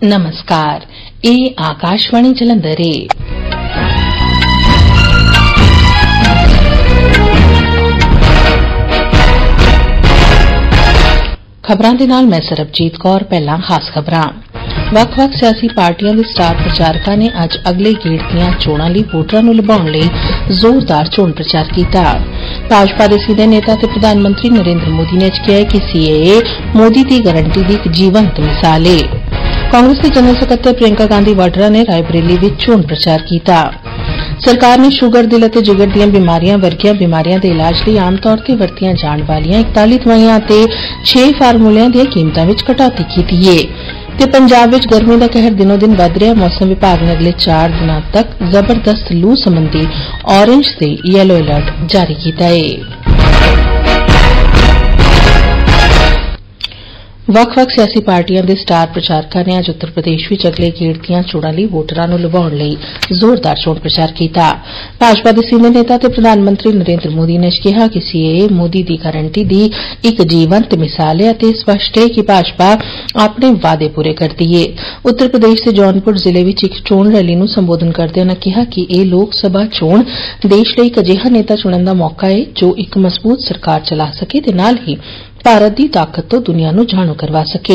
नमस्कार, ਇਹ ਆਕਾਸ਼ਵਾਣੀ ਜਲੰਧਰ ਹੈ। ਖਬਰਾਂ ਦੇ ਨਾਲ ਮੈਂ ਸਰਬਜੀਤ ਕੌਰ। ਪਹਿਲਾਂ ਖਾਸ ਖਬਰਾਂ। ਵੱਖ-ਵੱਖ ਸਿਆਸੀ ਪਾਰਟੀਆਂ ਦੇ ਸਟਾਰ ਪ੍ਰਚਾਰਕਾਂ ਨੇ ਅੱਜ ਅਗਲੇ ਗੇੜ ਦੀਆਂ ਚੋਣਾਂ ਲਈ ਵੋਟਰਾਂ ਨੂੰ ਲੁਭਾਉਣ ਲਈ ਜ਼ੋਰਦਾਰ ਚੋਣ ਪ੍ਰਚਾਰ ਕੀਤਾ। ਭਾਜਪਾ ਦੇ ਸੀਨੀਅਰ ਨੇਤਾ ਤੇ ਪ੍ਰਧਾਨ ਮੰਤਰੀ ਨਰਿੰਦਰ ਮੋਦੀ ਨੇ ਅੱਜ ਕਿਹਾ ਕਿ ਸੀਏਏ ਮੋਦੀ ਦੀ ਗਾਰੰਟੀ ਦੀ ਇੱਕ ਜੀਵੰਤ ਮਿਸਾਲ ਹੈ। ਕਾਂਗਰਸ ਦੇ ਜਨਰਲ ਸਕੱਤਰ ਪ੍ਰਿयंका ਗਾਂਧੀ ਵਾਡਰਾ ਨੇ ਰਾਏਬਰੇਲੀ ਵਿੱਚ ਚੋਣ ਪ੍ਰਚਾਰ ਕੀਤਾ। ਸਰਕਾਰ ਨੇ ਸ਼ੂਗਰ, ਦਿਲ ਅਤੇ ਜਿਗਰ ਦੀਆਂ ਬਿਮਾਰੀਆਂ ਵਰਗੀਆਂ ਬਿਮਾਰੀਆਂ ਦੇ ਇਲਾਜ ਲਈ ਆਮ ਤੌਰ ਤੇ ਵਰਤੀਆਂ ਜਾਣ ਵਾਲੀਆਂ 41 ਦਵਾਈਆਂ ਅਤੇ 6 ਫਾਰਮੂਲਿਆਂ ਦੀਆਂ ਕੀਮਤਾਂ ਵਿੱਚ ਕਟੌਤੀ ਕੀਤੀ ਹੈ ਤੇ ਪੰਜਾਬ ਵਿੱਚ ਗਰਮੀ ਦਾ ਕਹਿਰ ਦਿਨੋ ਦਿਨ ਵਧ ਰਿਹਾ। ਮੌਸਮ ਵਿਭਾਗ ਨੇ ਅਗਲੇ 4 ਦਿਨਾਂ ਤੱਕ ਜ਼ਬਰਦਸਤ ਲੂ ਸੰਬੰਧੀ ਔਰੇਂਜ ਤੇ ਯੈਲੋ ਅਲਰਟ ਜਾਰੀ ਕੀਤਾ ਹੈ। ਵੱਖ-ਵੱਖ ਸਿਆਸੀ ਪਾਰਟੀਆਂ ਦੇ ਸਟਾਰ ਪ੍ਰਚਾਰਕਾਂ ਨੇ ਅੱਜ ਉੱਤਰ ਪ੍ਰਦੇਸ਼ ਵਿੱਚ ਅਗਲੇ ਗੇੜ ਦੀਆਂ ਚੋਣਾਂ ਲਈ ਵੋਟਰਾਂ ਨੂੰ ਲੁਭਾਉਣ ਲਈ ਜ਼ੋਰਦਾਰ ਚੋਣ ਪ੍ਰਚਾਰ ਕੀਤਾ। ਭਾਜਪਾ ਦੇ ਸੀਨੀਅਰ ਨੇਤਾ ਤੇ ਪ੍ਰਧਾਨ ਮੰਤਰੀ ਨਰਿੰਦਰ ਮੋਦੀ ਨੇ ਕਿਹਾ ਕਿ ਸੀਏਏ ਮੋਦੀ ਦੀ ਗਾਰੰਟੀ ਦੀ ਇੱਕ ਜੀਵੰਤ ਮਿਸਾਲ ਹੈ ਅਤੇ ਸਪਸ਼ਟ ਹੈ ਕਿ ਭਾਜਪਾ ਆਪਣੇ ਵਾਅਦੇ ਪੂਰੇ ਕਰਦੀ ਹੈ। ਉੱਤਰ ਪ੍ਰਦੇਸ਼ ਦੇ ਜੌਨਪੁਰ ਜ਼ਿਲ੍ਹੇ ਵਿੱਚ ਇੱਕ ਚੋਣ ਰੈਲੀ ਨੂੰ ਸੰਬੋਧਨ ਕਰਦਿਆਂ ਉਨ੍ਹਾਂ ਕਿਹਾ ਕਿ ਇਹ ਲੋਕ ਸਭਾ ਚੋਣ ਦੇਸ਼ ਲਈ ਇੱਕ ਅਜਿਹਾ ਨੇਤਾ ਚੁਣਨ ਦਾ ਮੌਕਾ ਹੈ ਜੋ ਇੱਕ ਮਜ਼ਬੂਤ ਸਰਕਾਰ ਚਲਾ ਸਕੇ ਤੇ ਨਾਲ ਹੀ ਭਾਰਤ ਦੀ ਤਾਕਤ ਤੋਂ ਦੁਨੀਆ ਨੂੰ ਜਾਣੂ ਕਰਵਾ ਸਕੇ।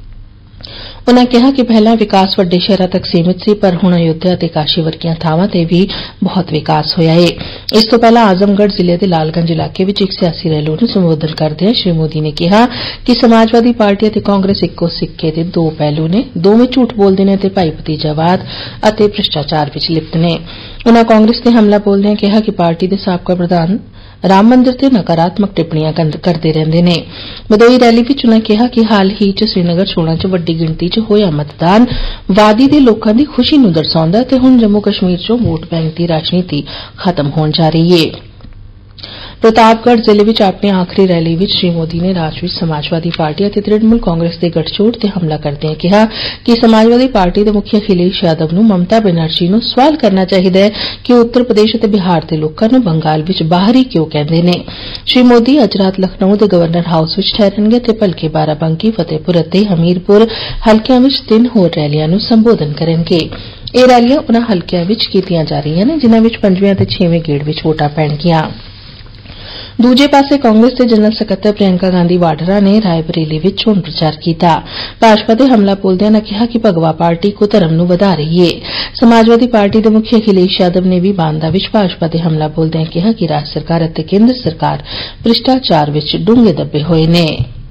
ਉਨ੍ਹਾਂ ਕਿਹਾ ਕਿ ਪਹਿਲਾਂ ਵਿਕਾਸ ਵੱਡੇ ਸ਼ਹਿਰਾਂ ਤੱਕ ਸੀਮਿਤ ਸੀ, ਪਰ ਹੁਣ ਅਯੋਧਿਆ ਤੇ ਕਾਸ਼ੀ ਵਰਗੀਆਂ ਥਾਵਾਂ ਤੇ ਵੀ ਬਹੁਤ ਵਿਕਾਸ ਹੋਇਆ ਹੈ। ਇਸ ਤੋਂ ਪਹਿਲਾਂ ਆਜ਼ਮਗੜ੍ਹ ਜ਼ਿਲ੍ਹੇ ਦੇ ਲਾਲਗੰਜ ਇਲਾਕੇ ਵਿੱਚ ਇੱਕ ਸਿਆਸੀ ਰੈਲੀ ਨੂੰ ਸੰਬੋਧਨ ਕਰਦਿਆਂ ਸ਼੍ਰੀ ਮੋਦੀ ਨੇ ਕਿਹਾ ਕਿ ਸਮਾਜਵਾਦੀ ਪਾਰਟੀ ਅਤੇ ਕਾਂਗਰਸ ਇੱਕੋ ਸਿੱਕੇ ਦੇ ਦੋ ਪਹਿਲੂ ਨੇ, ਦੋਵੇਂ ਝੂਠ ਬੋਲਦੇ ਨੇ ਅਤੇ ਭਾਈ ਭਤੀਜਾਵਾਦ ਅਤੇ ਭ੍ਰਿਸ਼ਟਾਚਾਰ ਵਿੱਚ ਲਿਪਤ ਨੇ। ਉਨ੍ਹਾਂ ਕਾਂਗਰਸ ਤੇ ਹਮਲਾ ਬੋਲਦਿਆਂ ਕਿਹਾ ਕਿ ਪਾਰਟੀ ਦੇ ਸਾਬਕਾ ਪ੍ਰਧਾਨ ਰਾਮ ਮੰਦਿਰ ਤੇ ਨਕਾਰਾਤਮਕ ਟਿੱਪਣੀਆਂ ਕਰਦੇ ਰਹਿੰਦੇ ਨੇ। ਬਦੋਈ ਰੈਲੀ ਵਿੱਚ ਉਨ੍ਹਾਂ ਕਿਹਾ ਕਿ ਹਾਲ ਹੀ ਚ ਸ੍ਰੀਨਗਰ ਚੋਣਾਂ ਚ ਵੱਡੀ ਗਿਣਤੀ ਚ ਹੋਇਆ ਮਤਦਾਨ ਵਾਦੀ ਦੇ ਲੋਕਾਂ ਦੀ ਖੁਸ਼ੀ ਨੂੰ ਦਰਸਾਉਂਦਾ ਤੇ ਹੁਣ ਜੰਮੂ ਕਸ਼ਮੀਰ ਚੋਂ ਵੋਟ ਬੈਂਕ ਦੀ ਰਾਜਨੀਤੀ ਖਤਮ ਹੋਣ ਜਾ ਰਹੀ ਹੈ। ਪ੍ਰਤਾਪਗੜ੍ਹ ਜ਼ਿਲ੍ਹੇ ਵਿੱਚ ਆਪਣੀ ਆਖਰੀ ਰੈਲੀ ਵਿੱਚ ਸ਼੍ਰੀ ਮੋਦੀ ਨੇ ਰਾਜ ਵਿੱਚ ਸਮਾਜਵਾਦੀ ਪਾਰਟੀ ਅਤੇ ਤ੍ਰਿਣਮੂਲ ਕਾਂਗਰਸ ਦੇ ਗਠਜੋੜ ਤੇ ਹਮਲਾ ਕਰਦਿਆਂ ਕਿਹਾ ਕਿ ਸਮਾਜਵਾਦੀ ਪਾਰਟੀ ਦੇ ਮੁਖੀ ਅਖਿਲੇਸ਼ ਯਾਦਵ ਨੂੰ ਮਮਤਾ ਬੈਨਰਜੀ ਨੂੰ ਸਵਾਲ ਕਰਨਾ ਚਾਹੀਦਾ ਹੈ ਕਿ ਉੱਤਰ ਪ੍ਰਦੇਸ਼ ਅਤੇ ਬਿਹਾਰ ਦੇ ਲੋਕਾਂ ਨੂੰ ਬੰਗਾਲ ਵਿੱਚ ਬਾਹਰੀ ਕਿਉਂ ਕਹਿੰਦੇ ਨੇ। ਸ਼੍ਰੀ ਮੋਦੀ ਅੱਜ ਰਾਤ ਲਖਨਊ ਦੇ ਗਵਰਨਰ ਹਾਊਸ ਵਿੱਚ ਠਹਿਰਨਗੇ ਤੇ ਭਲਕੇ ਬਾਰਾਬੰਕੀ, ਫਤਿਹਪੁਰ ਅਤੇ ਹਮੀਰਪੁਰ ਹਲਕਿਆਂ ਵਿੱਚ 3 ਹੋਰ ਰੈਲੀਆਂ ਨੂੰ ਸੰਬੋਧਨ ਕਰਨਗੇ। ਇਹ ਰੈਲੀਆਂ ਉਨ੍ਹਾਂ ਹਲਕਿਆਂ ਵਿੱਚ ਕੀਤੀਆਂ ਜਾ ਰਹੀਆਂ ਨੇ ਜਿਨ੍ਹਾਂ ਵਿੱਚ 5ਵੇਂ ਅਤੇ 6ਵੇਂ ਗੇੜ ਵਿੱਚ ਵੋਟਾਂ ਪੈਣਗੀਆਂ। ਦੂਜੇ ਪਾਸੇ ਕਾਂਗਰਸ ਦੇ ਜਨਰਲ ਸਕੱਤਰ ਪ੍ਰਿयंका ਗਾਂਧੀ ਵਾਡਰਾ ਨੇ ਰਾਏਬਰੇਲੀ ਵਿੱਚ ਚੋਣ ਪ੍ਰਚਾਰ ਕੀਤਾ। ਭਾਜਪਾ ਦੇ ਹਮਲਾ ਬੋਲਦਿਆਂ ਨੇ ਕਿਹਾ ਕਿ ਭਗਵਾ ਪਾਰਟੀ ਕੁਧਰਮ ਨੂੰ ਵਧਾ ਰਹੀ ਹੈ। ਸਮਾਜਵਾਦੀ ਪਾਰਟੀ ਦੇ ਮੁਖੀ ਅਖਿਲੇਸ਼ ਯਾਦਵ ਨੇ ਵੀ ਬਾਂਦਾ ਵਿੱਚ ਭਾਜਪਾ ਦੇ ਹਮਲਾ ਬੋਲਦਿਆਂ ਕਿਹਾ ਕਿ ਰਾਜ ਸਰਕਾਰ ਅਤੇ ਕੇਂਦਰ ਸਰਕਾਰ ਭ੍ਰਿਸ਼ਟਾਚਾਰ ਵਿੱਚ ਡੂੰਘੇ ਦੱਬੇ ਹੋਏ ਨੇ।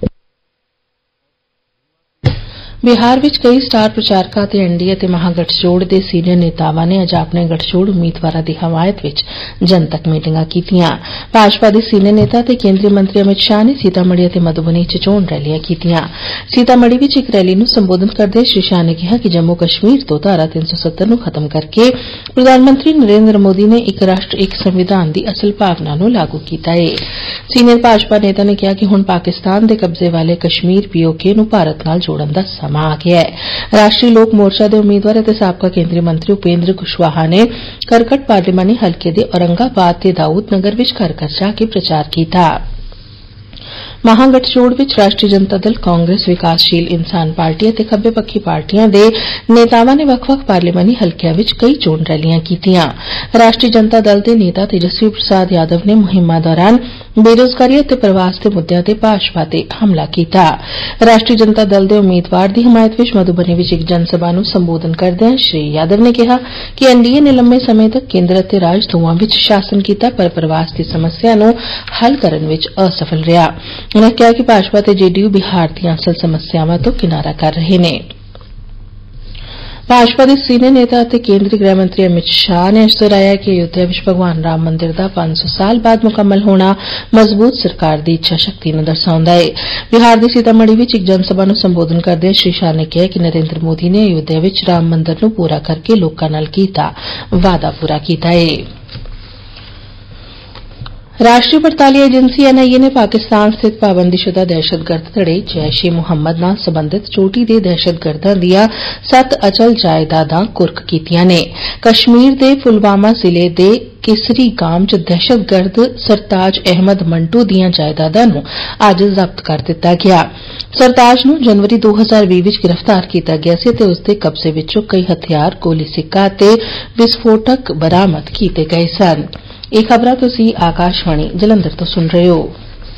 ਬਿਹਾਰ ਵਿੱਚ ਕਈ ਸਟਾਰ ਪ੍ਰਚਾਰਕਾਂ ਅਤੇ ਐਨਡੀਏ ਅਤੇ ਮਹਾਗਠਜੋੜ ਦੇ ਸੀਨੀਅਰ ਨੇਤਾਵਾਂ ਨੇ ਅੱਜ ਆਪਣੇ ਗਠਜੋੜ ਉਮੀਦਵਾਰਾਂ ਦੀ ਹਮਾਇਤ ਵਿੱਚ ਜਨਤਕ ਮੀਟਿੰਗਾਂ ਕੀਤੀਆਂ। ਭਾਜਪਾ ਦੇ ਸੀਨੀਅਰ ਨੇਤਾ ਤੇ ਕੇਂਦਰੀ ਮੰਤਰੀ ਅਮਿਤ ਸ਼ਾਹ ਨੇ ਸੀਤਾਮੜੀ ਅਤੇ ਮਧੂਬਨੀ ਚ ਚੋਣ ਰੈਲੀਆਂ ਕੀਤੀਆਂ। ਸੀਤਾਮੜੀ ਵਿੱਚ ਇੱਕ ਰੈਲੀ ਨੂੰ ਸੰਬੋਧਨ ਕਰਦੇ ਸ਼੍ਰੀ ਸ਼ਾਹ ਨੇ ਕਿਹਾ ਕਿ ਜੰਮੂ ਕਸ਼ਮੀਰ ਤੋਂ ਧਾਰਾ 370 ਨੂੰ ਖਤਮ ਕਰਕੇ ਪ੍ਰਧਾਨ ਮੰਤਰੀ ਨਰਿੰਦਰ ਮੋਦੀ ਨੇ ਇੱਕ ਰਾਸ਼ਟਰ ਇੱਕ ਸੰਵਿਧਾਨ ਦੀ ਅਸਲ ਭਾਵਨਾ ਨੂੰ ਲਾਗੂ ਕੀਤਾ ਹੈ। ਸੀਨੀਅਰ ਭਾਜਪਾ ਨੇਤਾ ਨੇ ਕਿਹਾ ਕਿ ਹੁਣ ਪਾਕਿਸਤਾਨ ਦੇ ਕਬਜ਼ੇ ਵਾਲੇ ਕਸ਼ਮੀਰ ਪੀਓਕੇ ਨੂੰ ਭਾਰਤ ਨਾਲ ਜੋੜਨ ਦਾ ਸਮਾਂ ਆ ਗਿਆ ਹੈ। ਰਾਸ਼ਟਰੀ ਲੋਕ ਮੋਰਚਾ ਦੇ ਉਮੀਦਵਾਰ ਅਤੇ ਸਾਬਕਾ ਕੇਂਦਰੀ ਮੰਤਰੀ ਉਪੇਂਦਰ ਕੁਸ਼ਵਾਹਾ ਨੇ ਕਰਕਟ ਪਾਰਲੀਮਾਨੀ ਹਲਕੇ ਦੇ ਔਰੰਗਾਬਾਦ ਤੇ ਦਾਊਦ ਨਗਰ ਵਿੱਚ ਘਰ ਘਰ ਜਾ ਕੇ ਪ੍ਰਚਾਰ ਕੀਤਾ। ਮਹਾਗਠਜੋੜ ਵਿੱਚ ਰਾਸ਼ਟਰੀ ਜਨਤਾ ਦਲ, ਕਾਂਗਰਸ, ਵਿਕਾਸਸ਼ੀਲ ਇਨਸਾਨ ਪਾਰਟੀ ਅਤੇ ਖੱਬੇ ਪੱਖੀ ਪਾਰਟੀਆਂ ਦੇ ਨੇਤਾਵਾਂ ਨੇ ਵੱਖ-ਵੱਖ ਪਾਰਲੀਮਾਨੀ ਹਲਕਿਆਂ ਵਿੱਚ ਕਈ ਚੋਣ ਰੈਲੀਆਂ ਕੀਤੀਆਂ। ਰਾਸ਼ਟਰੀ ਜਨਤਾ ਦਲ ਦੇ ਨੇਤਾ ਤੇਜਸਵੀ ਪ੍ਰਸਾਦ ਯਾਦਵ ਨੇ ਮੁਹਿੰਮਾਂ ਦੌਰਾਨ ਬੇਰੋਜ਼ਗਾਰੀ ਅਤੇ ਪ੍ਰਵਾਸ ਦੇ ਮੁੱਦਿਆਂ ਤੇ ਭਾਜਪਾ ਤੇ ਹਮਲਾ ਕੀਤਾ। ਰਾਸ਼ਟਰੀ ਜਨਤਾ ਦਲ ਦੇ ਉਮੀਦਵਾਰ ਦੀ ਹਮਾਇਤ ਵਿੱਚ ਮਧੂਬਨੀ ਵਿੱਚ ਇੱਕ ਜਨ ਸਭਾ ਨੂੰ ਸੰਬੋਧਨ ਕਰਦਿਆਂ ਸ਼੍ਰੀ ਯਾਦਵ ਨੇ ਕਿਹਾ ਕਿ ਐਨਡੀਏ ਨੇ ਲੰਮੇ ਸਮੇਂ ਤੱਕ ਕੇਂਦਰ ਅਤੇ ਰਾਜ ਦੋਵਾਂ ਵਿੱਚ ਸ਼ਾਸਨ ਕੀਤਾ ਪਰ ਪ੍ਰਵਾਸ ਦੀ ਸਮੱਸਿਆ ਨੂੰ ਹੱਲ ਕਰਨ ਵਿੱਚ ਅਸਫਲ ਰਿਹਾ। ਉਨ੍ਹਾਂ ਕਿਹਾ ਕਿ ਭਾਜਪਾ ਤੇ ਜੇਡੀਯੂ ਬਿਹਾਰ ਦੀਆਂ ਅਸਲ ਸਮੱਸਿਆਵਾਂ ਤੋਂ ਕਿਨਾਰਾ ਕਰ ਰਹੇ ਨੇ। ਭਾਜਪਾ ਦੇ ਸੀਨੀਅਰ ਨੇਤਾ ਅਤੇ ਕੇਂਦਰੀ ਗ੍ਰਹਿ ਮੰਤਰੀ ਅਮਿਤ ਸ਼ਾਹ ਨੇ ਅੱਜ ਦੁਹਰਾਇਆ ਕਿ ਅਯੋਧਿਆ ਵਿੱਚ ਭਗਵਾਨ ਰਾਮ ਮੰਦਿਰ ਦਾ 500 ਸਾਲ ਬਾਅਦ ਮੁਕੰਮਲ ਹੋਣਾ ਮਜ਼ਬੂਤ ਸਰਕਾਰ ਦੀ ਇੱਛਾ ਸ਼ਕਤੀ ਨੂੰ ਦਰਸਾਉਂਦਾ ਹੈ। ਬਿਹਾਰ ਦੇ ਸੀਤਾਮੜੀ ਵਿੱਚ ਇੱਕ ਜਨ ਸਭਾ ਨੂੰ ਸੰਬੋਧਨ ਕਰਦਿਆਂ ਸ਼੍ਰੀ ਸ਼ਾਹ ਨੇ ਕਿਹਾ ਕਿ ਨਰਿੰਦਰ ਮੋਦੀ ਨੇ ਅਯੋਧਿਆ ਵਿੱਚ ਰਾਮ ਮੰਦਿਰ ਨੂੰ ਪੂਰਾ ਕਰਕੇ ਲੋਕਾਂ ਨਾਲ ਕੀਤਾ ਵਾਅਦਾ ਪੂਰਾ ਕੀਤਾ ਹੈ। राष्ट्रीय पड़ताली एजेंसी एनआईए ने पाकिस्तान स्थित पाबंदीशुदा दहशतगर्द धड़े जैश ए मुहम्मद नाल संबंधित चोटी दे दहशतगर्दां दियां 7 अचल जायदादां कुर्क कीतियां ने। कश्मीर दे पुलवामा जिले दे केसरी गांव च दहशतगर्द सरताज अहमद मंटू दियां जायदादां नूं अज्ज जब्त कर दित्ता गया। सरताज नूं जनवरी 2020 विच गिरफ्तार कीता गया सी ते उसदे कब्जे विचों कई हथियार, गोली सिक्का ते विस्फोटक बरामद कीते गए सन। ਇਹ ਖਬਰਾਂ ਤੁਸੀਂ ਆਕਾਸ਼ਵਾਣੀ ਜਲੰਧਰ ਤੋਂ ਸੁਣ ਰਹੇ ਹੋ।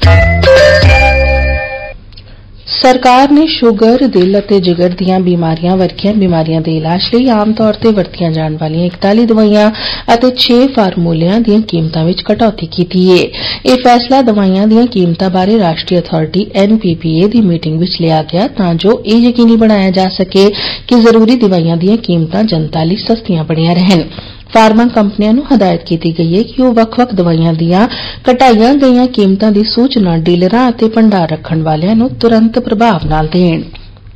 ਸਰਕਾਰ ਨੇ ਸ਼ੂਗਰ, ਦਿਲ ਅਤੇ ਜਿਗਰ ਦੀਆਂ ਬਿਮਾਰੀਆਂ ਵਰਗੀਆਂ ਬਿਮਾਰੀਆਂ ਦੇ ਇਲਾਜ ਲਈ ਆਮ ਤੌਰ ਤੇ ਵਰਤੀਆਂ ਜਾਣ ਵਾਲੀਆਂ 41 ਦਵਾਈਆਂ ਅਤੇ 6 ਫਾਰਮੂਲਿਆਂ ਦੀਆਂ ਕੀਮਤਾਂ ਵਿੱਚ ਕਟੌਤੀ ਕੀਤੀ ਹੈ। ਇਹ ਫੈਸਲਾ ਦਵਾਈਆਂ ਦੀਆਂ ਕੀਮਤਾਂ ਬਾਰੇ ਰਾਸ਼ਟਰੀ ਅਥਾਰਟੀ NPPA ਦੀ ਮੀਟਿੰਗ ਵਿੱਚ ਲਿਆ ਗਿਆ ਤਾਂ ਜੋ ਇਹ ਯਕੀਨੀ ਬਣਾਇਆ ਜਾ ਸਕੇ ਕਿ ਜ਼ਰੂਰੀ ਦਵਾਈਆਂ ਦੀਆਂ ਕੀਮਤਾਂ ਜਨਤਾ ਲਈ ਸਸਤੀਆਂ ਬਣੀਆਂ ਰਹਿਣ। ਫਾਰਮਾ ਕੰਪਨੀਆਂ ਨੂੰ ਹਦਾਇਤ ਕੀਤੀ ਗਈ ਹੈ ਕਿ ਉਹ ਵੱਖ-ਵੱਖ ਦਵਾਈਆਂ ਦੀਆਂ ਘਟਾਈਆਂ ਗਈਆਂ ਕੀਮਤਾਂ ਦੀ ਸੂਚਨਾ ਡੀਲਰਾਂ ਅਤੇ ਭੰਡਾਰ ਰੱਖਣ ਵਾਲਿਆਂ ਨੂੰ ਤੁਰੰਤ ਪ੍ਰਭਾਵ ਨਾਲ ਦੇਣ।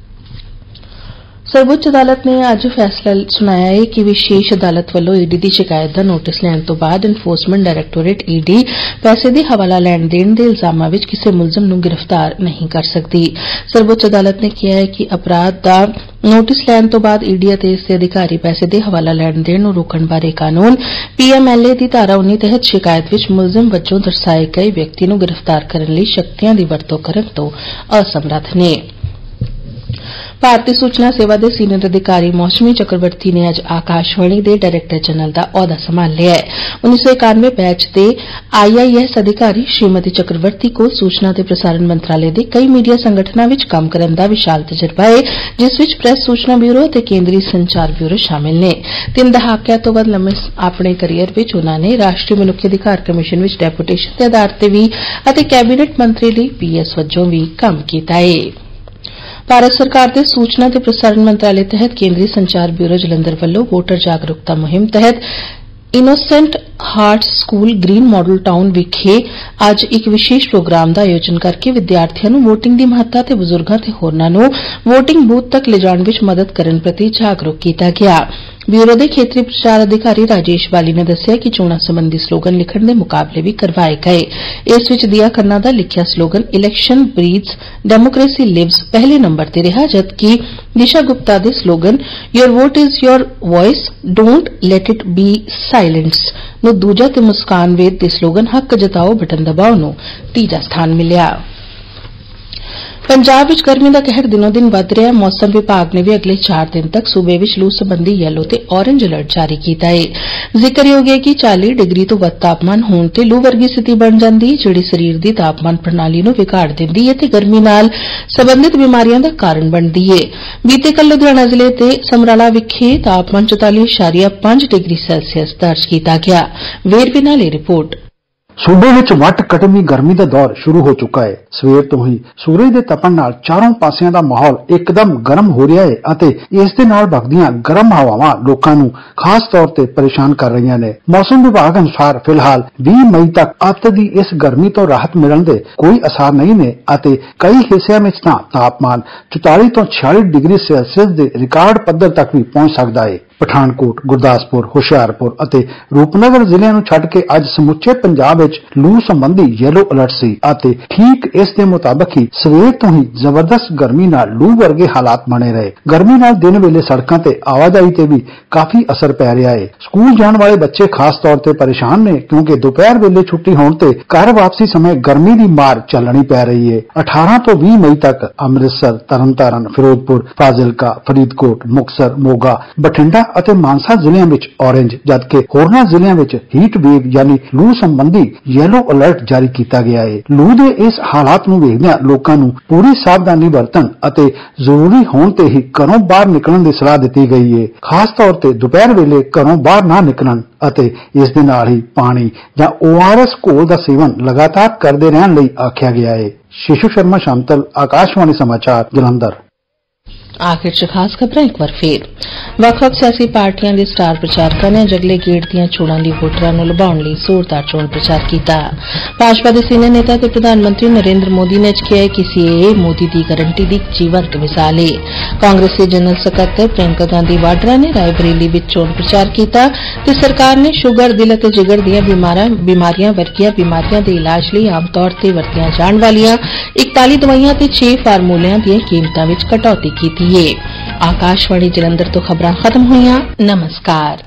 ਸਰਵਉੱਚ ਅਦਾਲਤ ਨੇ ਅੱਜ ਫੈਸਲਾ ਸੁਣਾਇਆ ਹੈ ਕਿ ਵਿਸ਼ੇਸ਼ ਅਦਾਲਤ ਵੱਲੋਂ ਈਡੀ ਦੀ ਸ਼ਿਕਾਇਤ ਦਾ ਨੋਟਿਸ ਲੈਣ ਤੋਂ ਬਾਅਦ ਐਨਫੋਰਸਮੈਂਟ ਡਾਇਰੈਕਟੋਰੇਟ ਈਡੀ ਪੈਸੇ ਦੇ ਹਵਾਲਾ ਲੈਣ ਦੇਣ ਦੇ ਇਲਜ਼ਾਮਾਂ ਵਿੱਚ ਕਿਸੇ ਮੁਲਜ਼ਮ ਨੂੰ ਗ੍ਰਿਫਤਾਰ ਨਹੀਂ ਕਰ ਸਕਦੀ। ਸਰਵਉੱਚ ਅਦਾਲਤ ਨੇ ਕਿਹਾ ਹੈ ਕਿ ਅਪਰਾਧ ਦਾ ਨੋਟਿਸ ਲੈਣ ਤੋਂ ਬਾਅਦ ਈਡੀ ਅਤੇ ਇਸ ਦੇ ਅਧਿਕਾਰੀ ਪੈਸੇ ਦੇ ਹਵਾਲਾ ਲੈਣ ਦੇਣ ਨੂੰ ਰੋਕਣ ਬਾਰੇ ਕਾਨੂੰਨ PMLA ਦੀ ਧਾਰਾ 19 ਤਹਿਤ ਸ਼ਿਕਾਇਤ ਵਿੱਚ ਮੁਲਜ਼ਮ ਵਜੋਂ ਦਰਸਾਏ ਗਏ ਵਿਅਕਤੀ ਨੂੰ ਗ੍ਰਿਫਤਾਰ ਕਰਨ ਲਈ ਸ਼ਕਤੀਆਂ ਦੀ ਵਰਤੋਂ ਕਰਨ ਤੋਂ ਅਸਮਰੱਥ ਨੇ। ਭਾਰਤੀ ਸੂਚਨਾ ਸੇਵਾ ਦੇ ਸੀਨੀਅਰ ਅਧਿਕਾਰੀ ਮੌਸਮੀ ਚੱਕਰਵਰਤੀ ਨੇ ਅੱਜ ਆਕਾਸ਼ਵਾਣੀ ਦੇ ਡਾਇਰੈਕਟਰ ਜਨਰਲ ਦਾ ਅਹੁਦਾ ਸੰਭਾਲ ਲਿਆ ਹੈ। 1991 ਬੈਚ ਦੇ IIS ਅਧਿਕਾਰੀ ਸ਼੍ਰੀਮਤੀ ਚੱਕਰਵਰਤੀ ਕੋਲ ਸੂਚਨਾ ਤੇ ਪ੍ਰਸਾਰਣ ਮੰਤਰਾਲੇ ਦੇ ਕਈ ਮੀਡੀਆ ਸੰਗਠਨਾਂ ਵਿੱਚ ਕੰਮ ਕਰਨ ਦਾ ਵਿਸ਼ਾਲ ਤਜਰਬਾ ਹੈ, ਜਿਸ ਵਿੱਚ ਪ੍ਰੈਸ ਸੂਚਨਾ ਬਿਊਰੋ ਅਤੇ ਕੇਂਦਰੀ ਸੰਚਾਰ ਬਿਊਰੋ ਸ਼ਾਮਿਲ ਨੇ। 3 ਦਹਾਕਿਆਂ ਤੋਂ ਵੱਧ ਲੰਮੇ ਆਪਣੇ ਕਰੀਅਰ ਵਿੱਚ ਉਨ੍ਹਾਂ ਨੇ ਰਾਸ਼ਟਰੀ ਮਨੁੱਖੀ ਅਧਿਕਾਰ ਕਮਿਸ਼ਨ ਵਿੱਚ ਡੈਪੂਟੇਸ਼ਨ ਦੇ ਆਧਾਰ ਤੇ ਵੀ ਅਤੇ ਕੈਬਨਿਟ ਮੰਤਰੀ ਲਈ PS ਵਜੋਂ ਵੀ ਕੰਮ ਕੀਤਾ ਹੈ। ਭਾਰਤ ਸਰਕਾਰ ਦੇ ਸੂਚਨਾ ਤੇ ਪ੍ਰਸਾਰਣ ਮੰਤਰਾਲੇ ਤਹਿਤ ਕੇਂਦਰੀ ਸੰਚਾਰ ਬਿਊਰੋ ਜਲੰਧਰ ਵੱਲੋਂ ਵੋਟਰ ਜਾਗਰੂਕਤਾ ਮੁਹਿੰਮ ਤਹਿਤ Innocent Hearts School Green Model Town ਵਿਖੇ ਅੱਜ ਇੱਕ ਵਿਸ਼ੇਸ਼ ਪ੍ਰੋਗਰਾਮ ਦਾ ਆਯੋਜਨ ਕਰਕੇ ਵਿਦਿਆਰਥੀਆਂ ਨੂੰ ਵੋਟਿੰਗ ਦੀ ਮਹੱਤਤਾ ਤੇ ਬਜ਼ੁਰਗਾਂ ਤੇ ਹੋਰਨਾਂ ਨੂੰ ਵੋਟਿੰਗ ਬੂਥ ਤੱਕ ਲਿਜਾਣ ਵਿੱਚ ਮਦਦ ਕਰਨ ਪ੍ਰਤੀ ਜਾਗਰੂਕ ਕੀਤਾ ਗਿਆ। ਬਿਊਰੋ ਦੇ ਖੇਤਰੀ ਪ੍ਰਚਾਰ ਅਧਿਕਾਰੀ ਰਾਜੇਸ਼ ਬਾਲੀ ਨੇ ਦੱਸਿਆ ਕਿ ਚੋਣਾਂ ਸੰਬੰਧੀ ਸਲੋਗਨ ਲਿਖਣ ਦੇ ਮੁਕਾਬਲੇ ਵੀ ਕਰਵਾਏ ਗਏ। ਇਸ ਵਿੱਚ ਦਿਆ ਖੰਨਾ ਦਾ ਲਿਖਿਆ slogan election breeds democracy lives ਪਹਿਲੇ ਨੰਬਰ ਤੇ ਰਿਹਾ, ਜਦਕਿ ਦਿਸ਼ਾ ਗੁਪਤਾ ਦੇ slogan your vote is your voice don't let it be silence ਨੂੰ ਦੂਜਾ ਤੇ ਮੁਸਕਾਨ ਵੇਦ ਦੇ ਸਲੋਗਨ ਹੱਕ ਜਤਾਓ ਬਟਨ ਦਬਾਓ ਨੂੰ ਤੀਜਾ ਸਥਾਨ ਮਿਲਿਆ। ਪੰਜਾਬ ਵਿੱਚ ਗਰਮੀ ਦਾ ਕਹਿਰ ਦਿਨੋਂ ਦਿਨ ਵੱਧ ਰਿਹਾ ਹੈ। ਮੌਸਮ ਵਿਭਾਗ ਨੇ ਵੀ ਅਗਲੇ 4 ਦਿਨ ਤੱਕ ਸੂਬੇ ਵਿੱਚ ਲੂ ਸੰਬੰਧੀ ਯੈਲੋ ਤੇ ਔਰੇਂਜ ਅਲਰਟ ਜਾਰੀ ਕੀਤਾ ਹੈ। ਜ਼ਿਕਰਯੋਗ ਹੈ ਕਿ 40 ਡਿਗਰੀ ਤੋਂ ਵੱਧ ਤਾਪਮਾਨ ਹੋਣ ਤੇ ਲੂ ਵਰਗੀ ਸਥਿਤੀ ਬਣ ਜਾਂਦੀ ਹੈ, ਜਿਹੜੀ ਸਰੀਰ ਦੀ ਤਾਪਮਾਨ ਪ੍ਰਣਾਲੀ ਨੂੰ ਵਿਗਾੜ ਦਿੰਦੀ ਹੈ ਤੇ ਗਰਮੀ ਨਾਲ ਸੰਬੰਧਿਤ ਬਿਮਾਰੀਆਂ ਦਾ ਕਾਰਨ ਬਣਦੀ ਹੈ। ਬੀਤੇ ਕੱਲ੍ਹ ਲੁਧਿਆਣਾ ਜ਼ਿਲ੍ਹੇ ਦੇ ਸਮਰਾਲਾ ਵਿਖੇ ਤਾਪਮਾਨ 44.5 ਡਿਗਰੀ ਸੈਲਸੀਅਸ ਦਰਜ ਕੀਤਾ ਗਿਆ। ਵੇਰਵੇ ਨਾਲ ਇਹ ਰਿਪੋਰਟ। सूबे विच वट कटवी गर्मी का दौर शुरू हो चुका है। सवेर तो ही सूरज के तपण नाल चारों पासियां दा माहौल एकदम गर्म हो रहा है अते इस दे नाल वगदियां गर्म हवावां लोकां नूं खास तौर ते परेशान कर रही ने। मौसम विभाग अनुसार फिलहाल 20 मई तक अत दी इस गर्मी तो राहत मिलण दे कोई आसार नहीं ने अते कई हिस्सिਆਂ विच तां तापमान 44 ਤੋਂ 46 डिग्री सैल्सियस के रिकॉर्ड पद्धर तक भी पहुंच सकता है। पठानकोट, गुरदासपुर, हुशियारपुर ਅਤੇ ਰੂਪਨਗਰ ਜ਼ਿਲ੍ਹਿਆਂ ਨੂੰ ਛੱਡ ਕੇ ਅੱਜ ਸਮੁੱਚੇ ਪੰਜਾਬ ਵਿੱਚ ਲੂ ਸੰਬੰਧੀ ਯੈਲੋ ਅਲਰਟ ਸੀ ਅਤੇ ਠੀਕ ਇਸ ਦੇ ਮੁਤਾਬਕ ਹੀ ਸਵੇਰ ਤੋਂ ਹੀ ਜ਼ਬਰਦਸਤ ਗਰਮੀ ਨਾਲ ਲੂ ਵਰਗੇ ਹਾਲਾਤ ਬਣੇ ਰਹੇ। ਗਰਮੀ ਨਾਲ ਦਿਨ ਵੇਲੇ ਸੜਕਾਂ ਤੇ ਆਵਾਜਾਈ ਤੇ ਵੀ ਕਾਫੀ ਅਸਰ ਪੈ ਰਿਹਾ ਹੈ। ਸਕੂਲ ਜਾਣ ਵਾਲੇ ਬੱਚੇ ਖਾਸ ਤੌਰ ਤੇ ਪਰੇਸ਼ਾਨ ਨੇ ਕਿਉਂਕਿ ਦੁਪਹਿਰ ਵੇਲੇ ਛੁੱਟੀ ਹੋਣ ਤੇ ਘਰ ਵਾਪਸੀ ਸਮੇਂ ਗਰਮੀ ਦੀ ਮਾਰ ਚੱਲਣੀ ਪੈ ਰਹੀ ਹੈ। 18 ਤੋਂ 20 ਮਈ ਤੱਕ ਅੰਮ੍ਰਿਤਸਰ, ਤਰਨਤਾਰਨ, ਫਿਰੋਜ਼ਪੁਰ, ਫਾਜ਼ਿਲਕਾ, ਫਰੀਦਕੋਟ, ਮੁਕਤਸਰ, ਮੋਗਾ, ਬਠਿੰਡਾ ਅਤੇ ਮਾਨਸਾ ਜ਼ਿਲ੍ਹਿਆਂ ਵਿੱਚ ਔਰੇਂਜ ਜਦਕਿ ਹੋਰਨਾਂ ਜ਼ਿਲ੍ਹਿਆਂ ਵਿੱਚ ਹੀਟ ਵੇਵ ਯਾਨੀ ਲੂ ਸੰਬੰਧੀ ਯੈਲੋ ਅਲਰਟ ਜਾਰੀ ਕੀਤਾ ਗਿਆ ਹੈ। ਲੂ ਦੇ ਇਸ ਹਾਲਾਤ ਨੂੰ ਵੇਖਦਿਆਂ ਲੋਕਾਂ ਨੂੰ ਪੂਰੀ ਸਾਵਧਾਨੀ ਵਰਤਣ ਅਤੇ ਜ਼ਰੂਰੀ ਹੋਣ ਤੇ ਹੀ ਘਰੋਂ ਬਾਹਰ ਨਿਕਲਣ ਦੀ ਸਲਾਹ ਦਿੱਤੀ ਗਈ ਹੈ। ਖਾਸ ਤੌਰ ਤੇ ਦੁਪਹਿਰ ਵੇਲੇ ਘਰੋਂ ਬਾਹਰ ਨਾ ਨਿਕਲਣ ਅਤੇ ਇਸ ਦੇ ਨਾਲ ਹੀ ਪਾਣੀ ਜਾਂ ORS ਘੋਲ ਦਾ ਸੇਵਨ ਲਗਾਤਾਰ ਕਰਦੇ ਰਹਿਣ ਲਈ ਆਖਿਆ ਗਿਆ ਹੈ। शिशु शर्मा शामतल, आकाशवाणी समाचार, जलंधर। आखिर च खास खबरां एक बार फिर ਵੱਖ-ਵੱਖ सियासी पार्टियां दे स्टार प्रचारकां ने अगले गेड़ दीआं चोणां लई वोटरां नूं लुभाउण लई जोरदार चोण प्रचार कीता। भाजपा दे सीनियर नेता ते प्रधानमंत्री नरेंद्र मोदी ने किहा है कि सीएए मोदी दी गारंटी दी जीवंत मिसाल है। कांग्रेस दे जनरल सकत्तर प्रियंका गांधी वाड्रा ने रायबरेली विच चोण प्रचार कीता ते सरकार ने शुगर, दिल ते जिगर दीआं बीमारियां वर्गीआं बीमारियां दे इलाज लई आम तौर ते वरतीआं जाण वालीआं 41 दवाइयां ते 6 फार्मूलिਆਂ ਦੀਆਂ ਕੀਮਤਾਂ ਵਿੱਚ कटौती कीती है। आकाशवाणी जलंधर तो खबरां खत्म होईयां। नमस्कार।